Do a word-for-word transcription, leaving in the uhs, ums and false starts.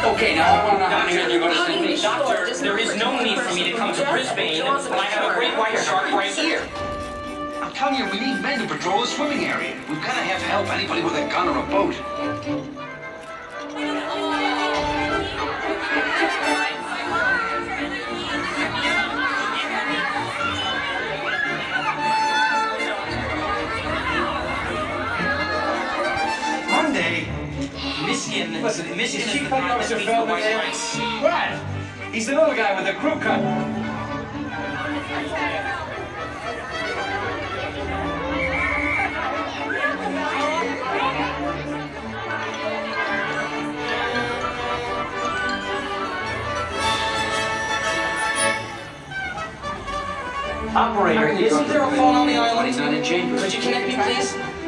Okay, now I want to know how many men you're going to send me. Doctor, there is no need for me to come to Brisbane when I have a great white shark right here. I'm telling you, we need men to patrol the swimming area. We've got to have help. Anybody with a gun or a boat. Monday? Mission. Listen, Mission is is she the cutting part off that Sir leads to Feldman white there? rice. Brad! He's the little guy with the crew cut. Operator, isn't there a phone on the island? But he's not in chambers. Could you connect me, please?